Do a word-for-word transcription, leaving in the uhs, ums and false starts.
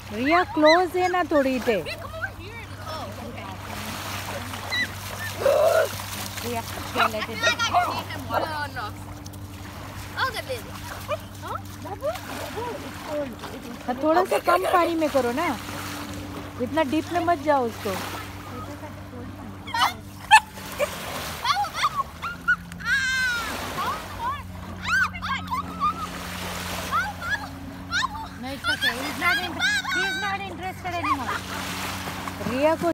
रिया close है ना थोड़ी टे रिया let it थोड़ा सा कम पानी में करो ना, इतना डीप में मत जाओ उसको। No, it's okay. He's not in, he is not interested anymore. रिया को